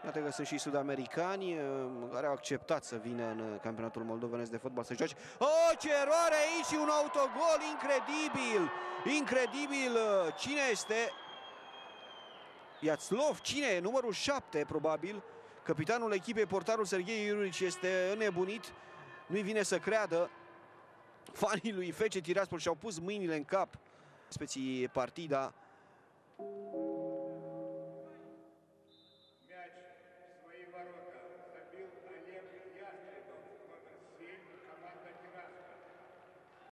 Iată că sunt și sud-americani care au acceptat să vină în campionatul moldovenesc de fotbal să joace. Oh, ce eroare aici și un autogol incredibil! Incredibil! Cine este? Iațlov, cine e? Numărul 7, probabil. Capitanul echipei, portarul Serghei Iurici, este înnebunit. Nu-i vine să creadă. Fanii lui FC Tiraspol și-au pus mâinile în cap. Speții partida.